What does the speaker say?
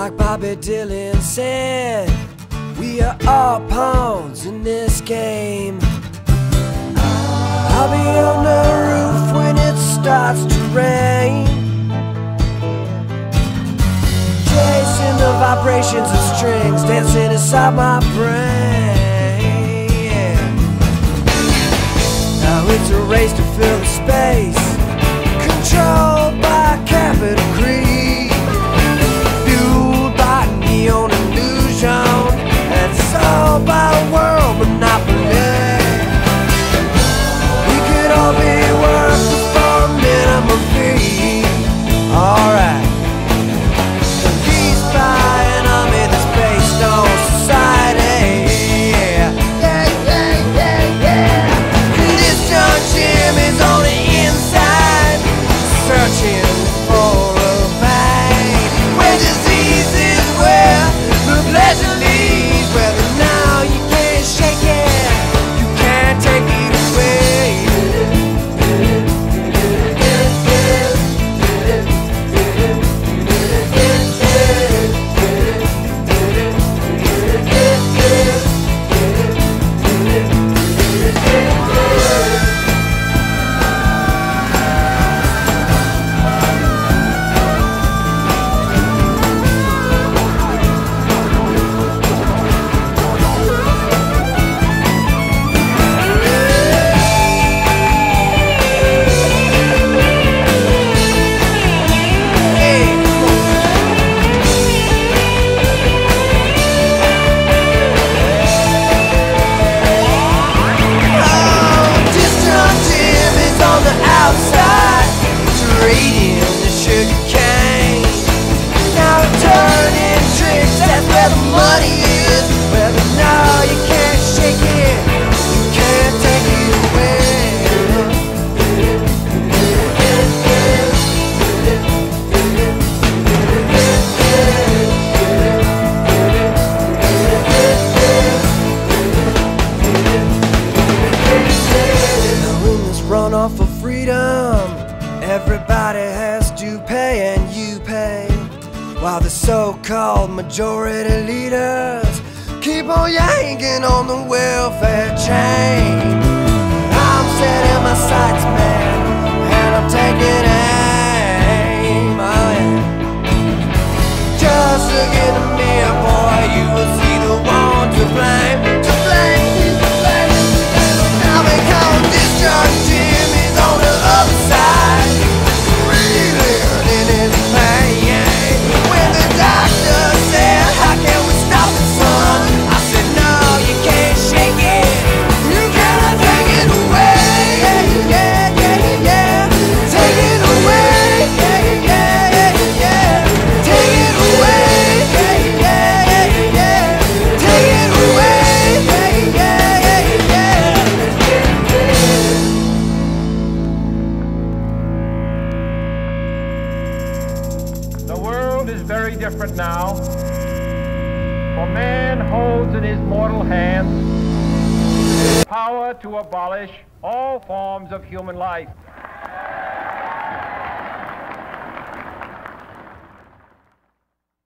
Like Bobby Dylan said, we are all pawns in this game. I'll be on the roof when it starts to rain, chasing the vibrations of strings dancing inside my brain. Now it's a race to fill the space, controlled by capital greed, fueled by neon illusion, and sold by a world monopoly. We could all be working for a minimum fee. Alright. Peace by an army that's based on society. This John Jim is on the inside, searching for a pain, where disease is where the pleasure leads, where the now you can't shake it, you can't take it away. Run-off for freedom, everybody has to pay, and you pay, while the so-called majority leaders keep on yanking on the welfare chain. I'm setting my sights, man, and I'm taking aim. Oh, yeah. Just look into me, boy, you will see the one to blame. To blame, to blame. Now because this John Jim is on the other side, reeling in his pain. When the doctor said, how can we stop it, son? I said, no, you can't shake it, you cannot take it away. Yeah, yeah, yeah, yeah. Take it away. Yeah, yeah, yeah, yeah. Take it away. Yeah, yeah, yeah, yeah. Take it away. Yeah, yeah, yeah, yeah. The world is very different now, for man holds in his mortal hand power to abolish all forms of human life.